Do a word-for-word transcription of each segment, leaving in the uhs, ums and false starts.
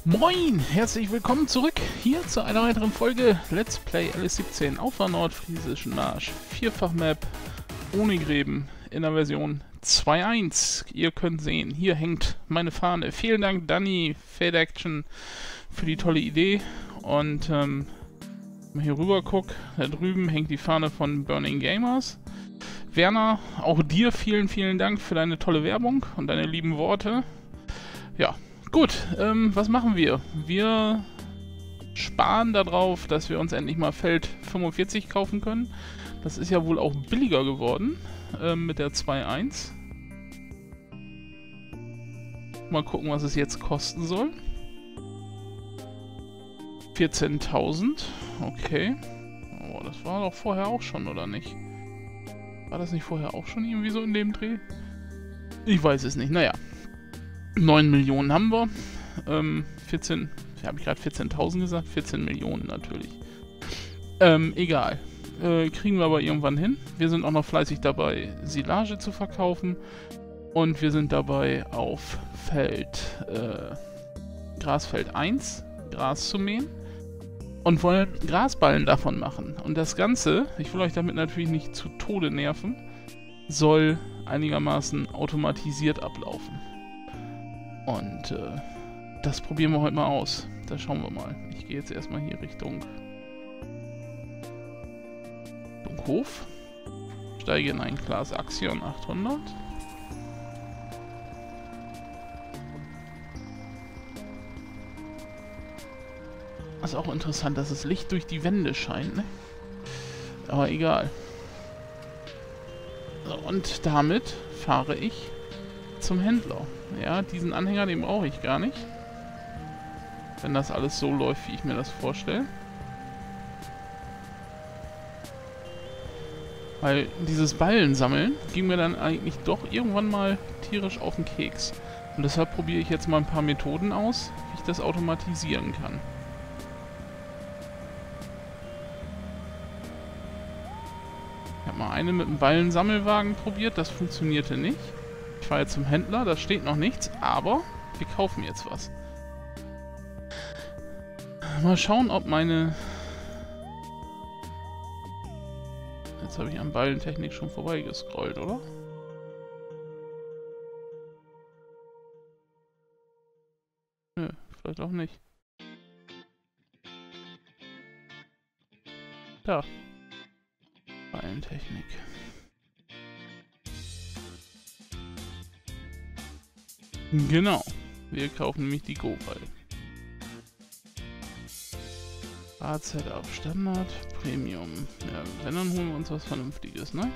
Moin, herzlich willkommen zurück hier zu einer weiteren Folge Let's Play L S siebzehn auf der nordfriesischen Marsch. Vierfach-Map ohne Gräben in der Version zwei Punkt eins. Ihr könnt sehen, hier hängt meine Fahne. Vielen Dank, Danny, Fade Action, für die tolle Idee. Und ähm, wenn ich hier rüber gucke, da drüben hängt die Fahne von Burning Gamers. Werner, auch dir vielen, vielen Dank für deine tolle Werbung und deine lieben Worte. Ja. Gut, ähm, was machen wir? Wir sparen darauf, dass wir uns endlich mal Feld fünfundvierzig kaufen können. Das ist ja wohl auch billiger geworden ähm, mit der zwei Punkt eins. Mal gucken, was es jetzt kosten soll. vierzehntausend, okay. Oh, das war doch vorher auch schon, oder nicht? War das nicht vorher auch schon irgendwie so in dem Dreh? Ich weiß es nicht, naja. neun Millionen haben wir. Ähm, vierzehn, ja, habe ich gerade vierzehntausend gesagt? vierzehn Millionen natürlich. Ähm, egal. Äh, kriegen wir aber irgendwann hin. Wir sind auch noch fleißig dabei, Silage zu verkaufen. Und wir sind dabei, auf Feld, äh, Grasfeld eins Gras zu mähen. Und wollen Grasballen davon machen. Und das Ganze, ich will euch damit natürlich nicht zu Tode nerven, soll einigermaßen automatisiert ablaufen. Und äh, das probieren wir heute mal aus. Da schauen wir mal. Ich gehe jetzt erstmal hier Richtung, Richtung Hof. Steige in ein Claas Axion achthundert. Ist auch interessant, dass das Licht durch die Wände scheint, ne? Aber egal. So, und damit fahre ich zum Händler. Ja, diesen Anhänger, den brauche ich gar nicht. Wenn das alles so läuft, wie ich mir das vorstelle. Weil dieses Ballensammeln ging mir dann eigentlich doch irgendwann mal tierisch auf den Keks. Und deshalb probiere ich jetzt mal ein paar Methoden aus, wie ich das automatisieren kann. Ich habe mal eine mit einem Ballensammelwagen probiert, das funktionierte nicht. Ich fahre jetzt zum Händler, da steht noch nichts, aber wir kaufen jetzt was. Mal schauen, ob meine... Jetzt habe ich an Ballentechnik schon vorbeigescrollt, oder? Nö, vielleicht auch nicht. Da. Ballentechnik. Genau. Wir kaufen nämlich die Go-Ball. Rad-Setup Standard, Premium. Ja, wenn, dann holen wir uns was Vernünftiges, ne?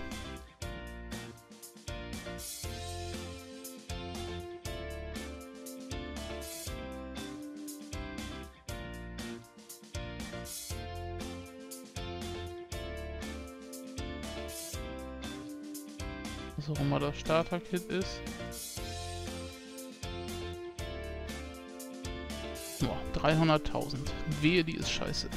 Was auch immer das Starter-Kit ist. Boah, dreihunderttausend. Wehe, die ist scheiße.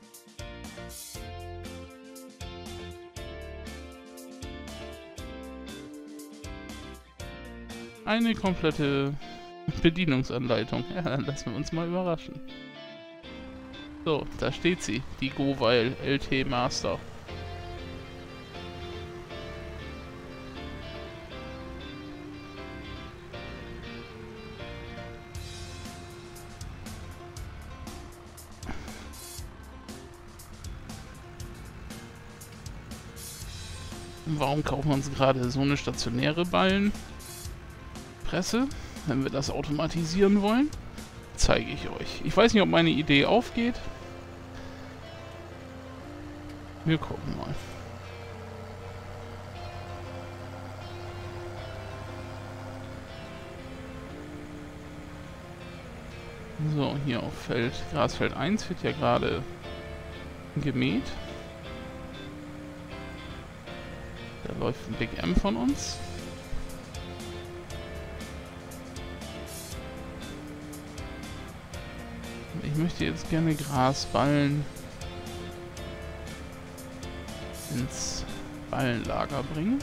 Eine komplette Bedienungsanleitung. Ja, dann lassen wir uns mal überraschen. So, da steht sie. Die Go-Weil L T Master. Warum kaufen wir uns gerade so eine stationäre Ballenpresse, wenn wir das automatisieren wollen? Zeige ich euch. Ich weiß nicht, ob meine Idee aufgeht. Wir gucken mal. So, hier auf Feld, Grasfeld eins wird ja gerade gemäht. Da läuft ein Big M von uns. Ich möchte jetzt gerne Grasballen ins Ballenlager bringen.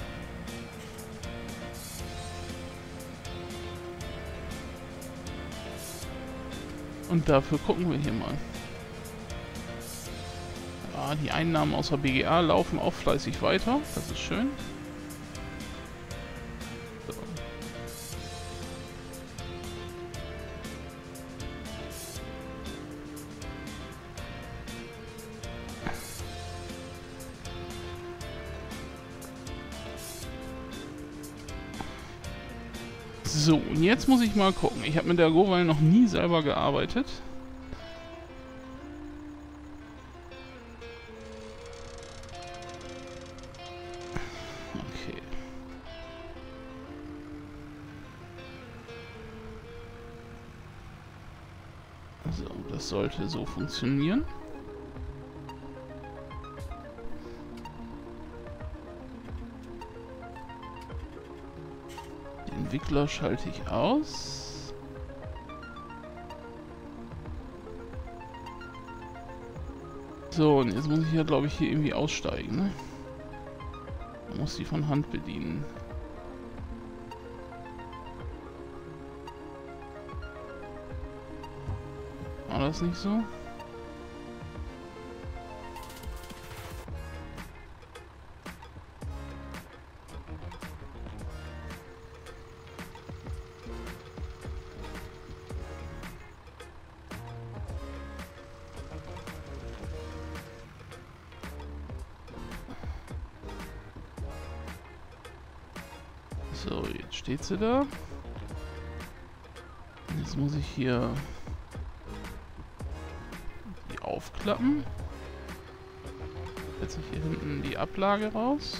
Und dafür gucken wir hier mal. Ja, die Einnahmen aus der B G A laufen auch fleißig weiter. Das ist schön. So. So, und jetzt muss ich mal gucken. Ich habe mit der Gowal noch nie selber gearbeitet. Okay. So, das sollte so funktionieren. Entwickler schalte ich aus. So, und jetzt muss ich ja, glaube ich, hier irgendwie aussteigen, ne? Man muss die von Hand bedienen. War das nicht so? So, jetzt steht sie da. Jetzt muss ich hier die aufklappen. Setze ich hier hinten die Ablage raus.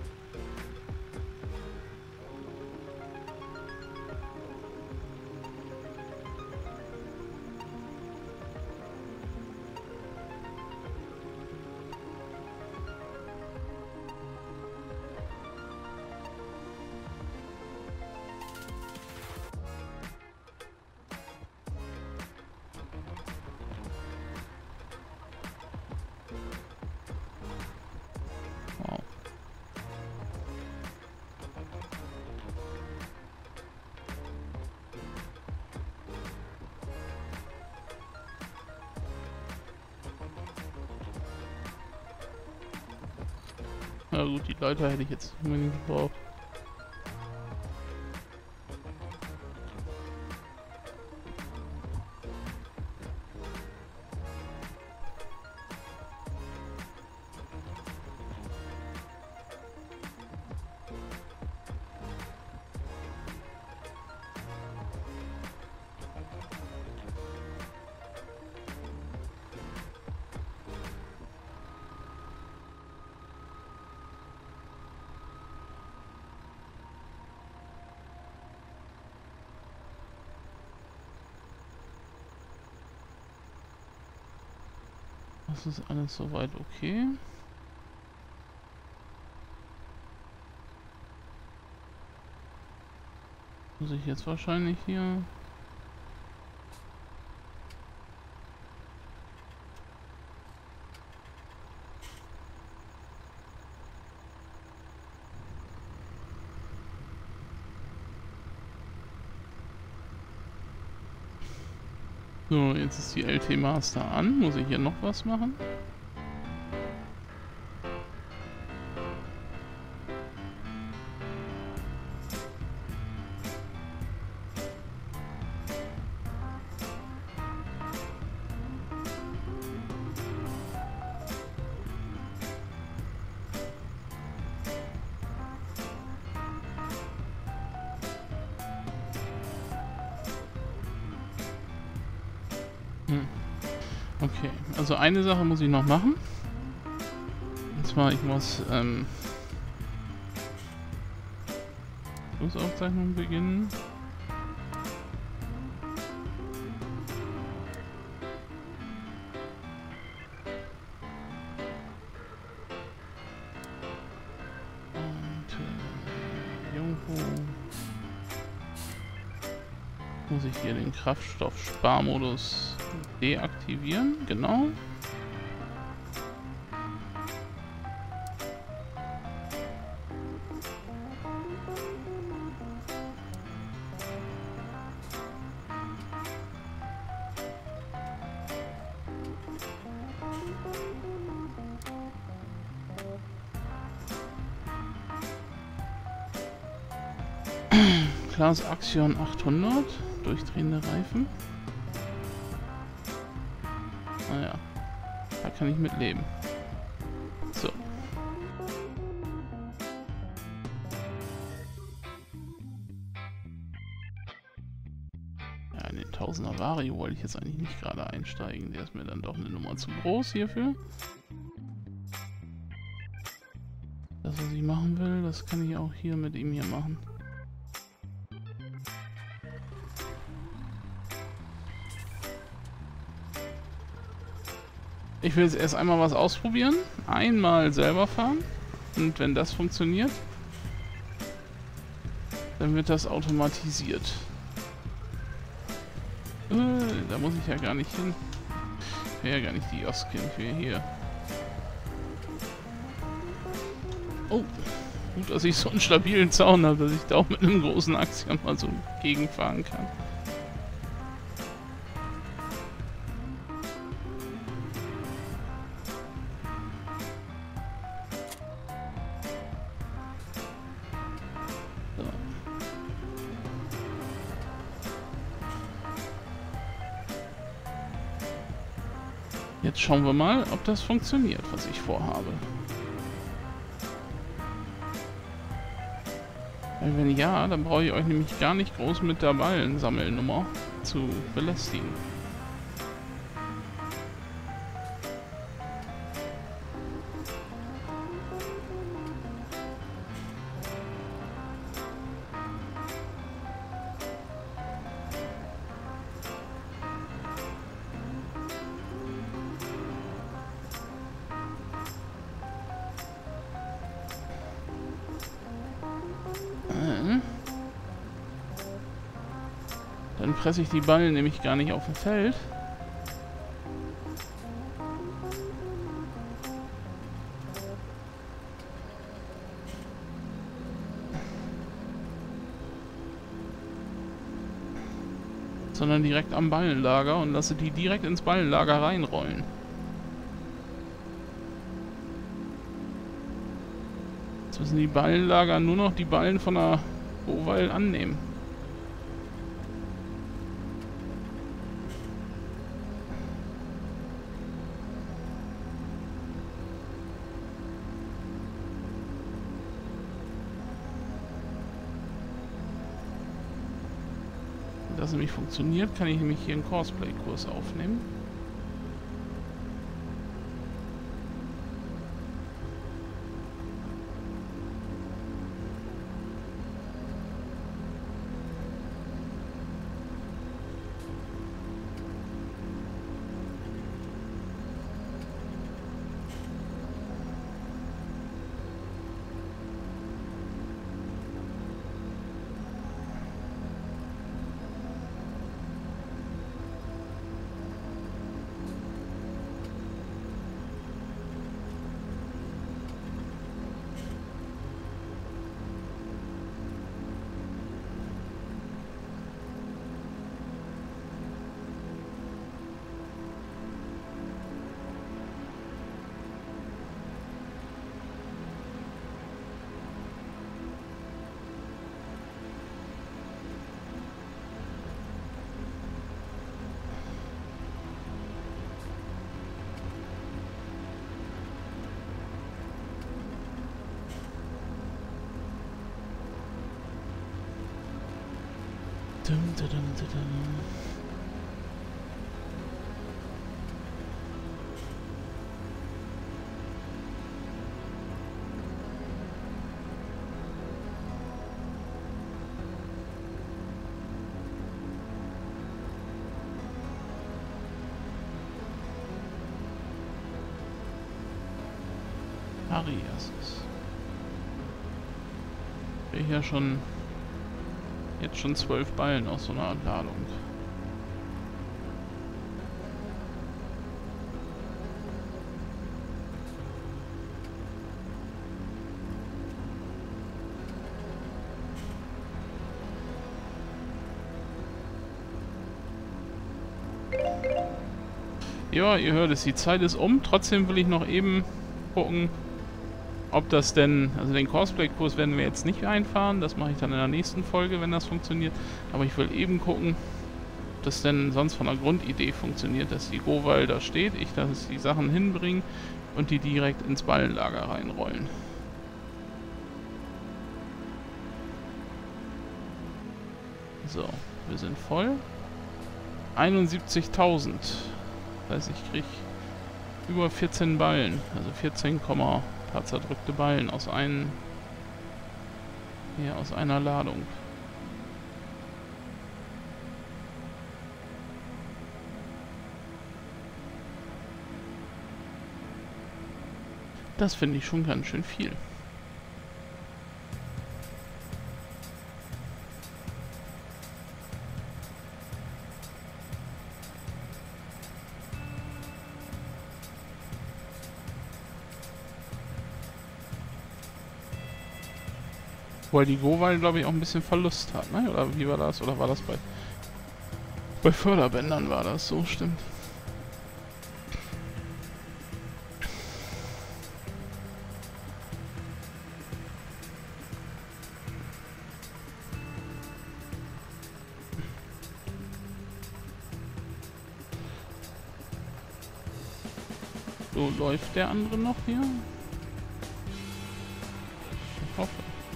Na gut, die Leiter hätte ich jetzt unbedingt gebraucht. Das ist alles soweit okay. Muss ich jetzt wahrscheinlich hier... So, jetzt ist die L T Master an. Muss ich hier noch was machen? Hm. Okay, also eine Sache muss ich noch machen. Und zwar, ich muss ähm, Schlussaufzeichnung beginnen. Und äh, irgendwo muss ich hier den Kraftstoffsparmodus deaktivieren, genau. Class Axion achthundert. Durchdrehende Reifen. Naja. Da kann ich mit leben. So. Ja, in den Tausender Vario wollte ich jetzt eigentlich nicht gerade einsteigen. Der ist mir dann doch eine Nummer zu groß hierfür. Das, was ich machen will, das kann ich auch hier mit ihm hier machen. Ich will jetzt erst einmal was ausprobieren. Einmal selber fahren. Und wenn das funktioniert, dann wird das automatisiert. Äh, da muss ich ja gar nicht hin. Ich will ja gar nicht die Joskin. Ich will hier. Oh, gut, dass ich so einen stabilen Zaun habe, dass ich da auch mit einem großen Axion mal so gegenfahren kann. So. Jetzt schauen wir mal, ob das funktioniert, was ich vorhabe. Weil wenn ja, dann brauche ich euch nämlich gar nicht groß mit der Ballensammelnummer zu belästigen. Dann presse ich die Ballen nämlich gar nicht auf dem Feld. Sondern direkt am Ballenlager und lasse die direkt ins Ballenlager reinrollen. Jetzt müssen die Ballenlager nur noch die Ballen von der Boweil annehmen. Wenn das nämlich funktioniert, kann ich nämlich hier einen Cosplay-Kurs aufnehmen. Dum, dum, dum, dum. Arias. Ich ja schon jetzt schon zwölf Ballen aus so einer Ladung. Ja, ihr hört es, die Zeit ist um. Trotzdem will ich noch eben gucken, Ob das denn, also den Cosplay-Kurs werden wir jetzt nicht einfahren, das mache ich dann in der nächsten Folge, wenn das funktioniert. Aber ich will eben gucken, ob das denn sonst von der Grundidee funktioniert, dass die Gowal da steht, ich dass die Sachen hinbringe und die direkt ins Ballenlager reinrollen. So, wir sind voll. einundsiebzigtausend. Das heißt, ich kriege über vierzehn Ballen, also vierzehn, paar zerdrückte Ballen aus einem, hier aus einer Ladung. Das finde ich schon ganz schön viel. Weil die Gowal, glaube ich, auch ein bisschen Verlust hat, ne? Oder wie war das? Oder war das bei... Bei Förderbändern war das so, stimmt. So, läuft der andere noch hier? Ich hoffe.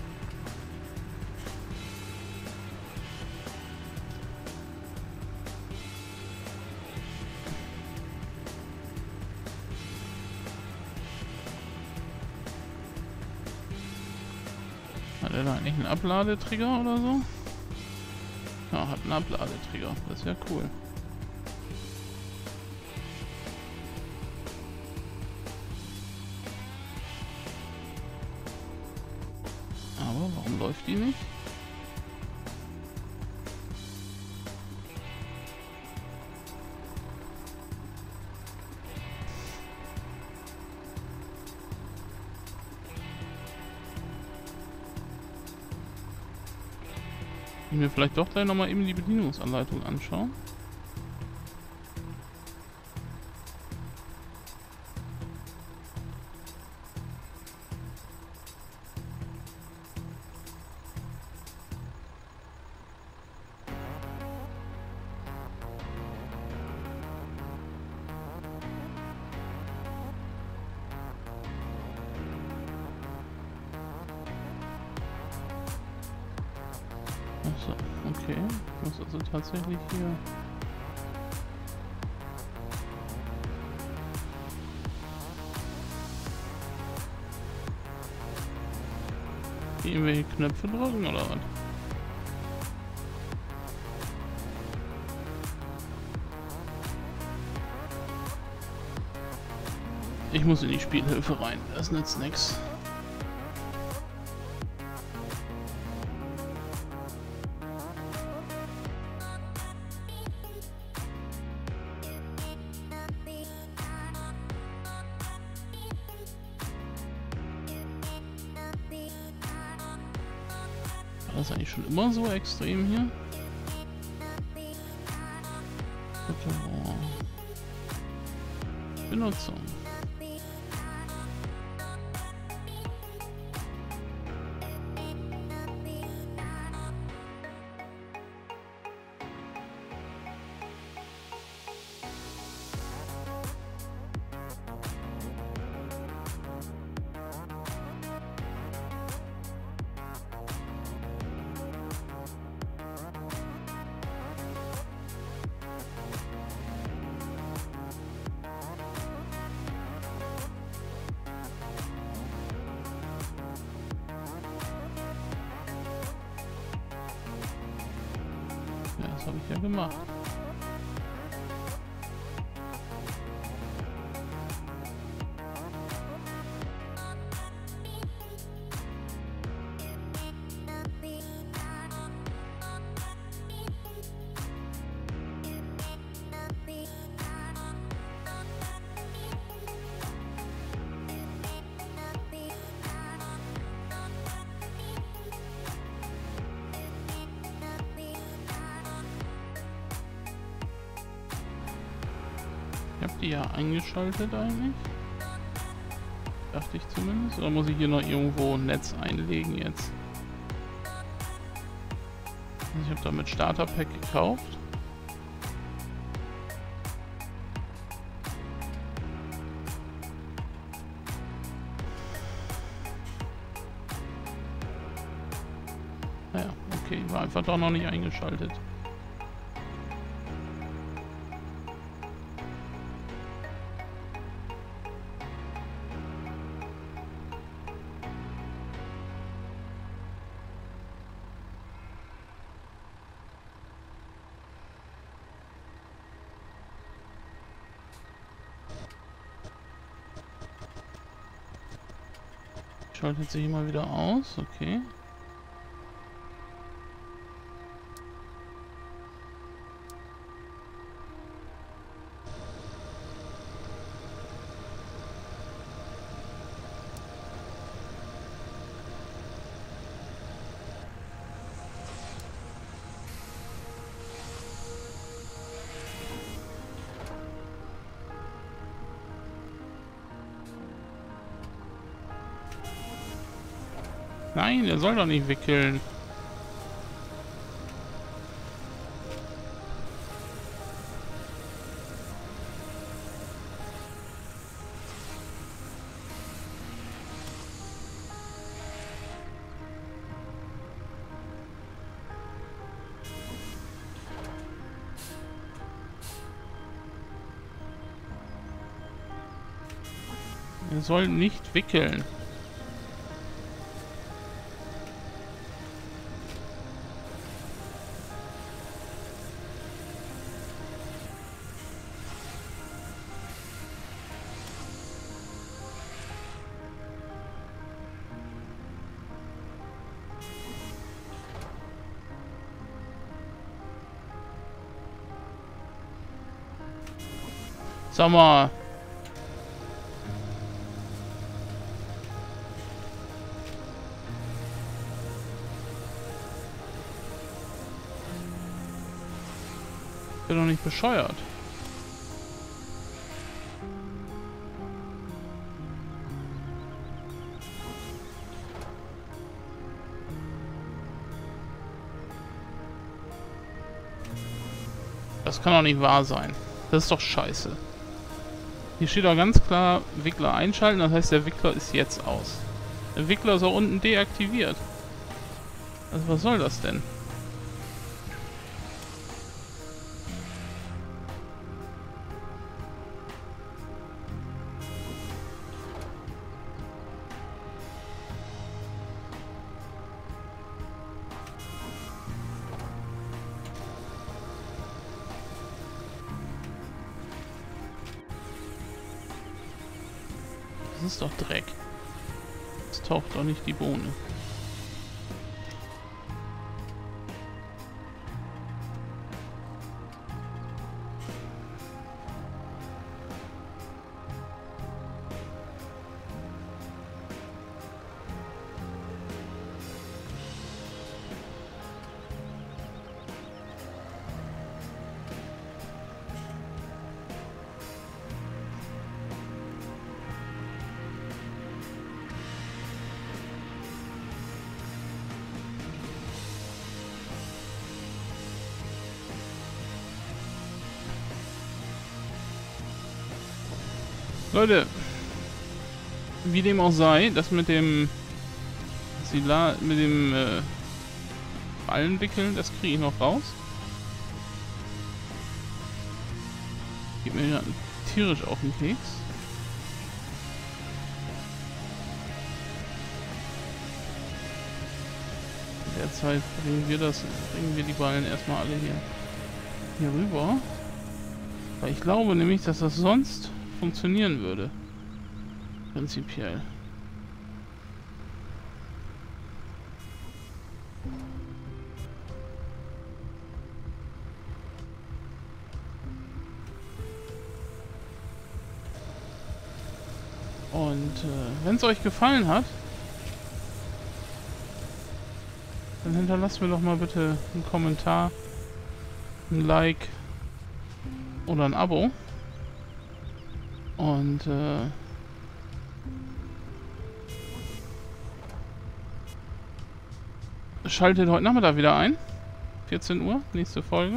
Hat er da eigentlich einen Abladetrigger oder so? Ja, hat einen Abladetrigger. Das ist ja cool. Aber warum läuft die nicht? Ich mir vielleicht doch gleich nochmal eben die Bedienungsanleitung anschauen. Achso, okay. Ich muss also tatsächlich hier... hier irgendwelche Knöpfe drücken oder was? Ich muss in die Spielhilfe rein, das nützt nichts. War das eigentlich schon immer so extrem hier? Benutzung. Ja, das habe ich ja gemacht. Ich habe die ja eingeschaltet eigentlich. Dachte ich zumindest. Oder muss ich hier noch irgendwo ein Netz einlegen jetzt? Ich habe damit Starter Pack gekauft. Naja, okay, war einfach doch noch nicht eingeschaltet. Schaltet sich mal wieder aus, okay. Nein, er soll doch nicht wickeln. Er soll nicht wickeln. Sag mal. Ich bin doch nicht bescheuert. Das kann doch nicht wahr sein. Das ist doch scheiße. Hier steht doch ganz klar, Wickler einschalten, das heißt, der Wickler ist jetzt aus. Der Wickler ist auch unten deaktiviert. Also was soll das denn? Das ist doch Dreck. Es taucht doch nicht die Bohne. Leute, wie dem auch sei, das mit dem Sila, mit dem äh, Ballen wickeln, das kriege ich noch raus. Geht mir ja tierisch auf den Keks. In der Zeit bringen wir das, bringen wir die Ballen erstmal alle hier, hier rüber. Weil ich glaube nämlich, dass das sonst funktionieren würde. Prinzipiell. Und äh, wenn es euch gefallen hat, dann hinterlasst mir doch mal bitte einen Kommentar, ein Like oder ein Abo. Und äh, schaltet heute Nachmittag wieder ein. vierzehn Uhr, nächste Folge.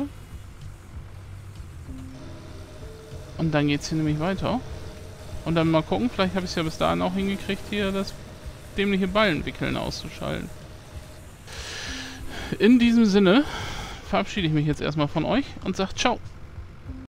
Und dann geht's hier nämlich weiter. Und dann mal gucken, vielleicht habe ich es ja bis dahin auch hingekriegt, hier das dämliche Ballenwickeln auszuschalten. In diesem Sinne verabschiede ich mich jetzt erstmal von euch und sage ciao.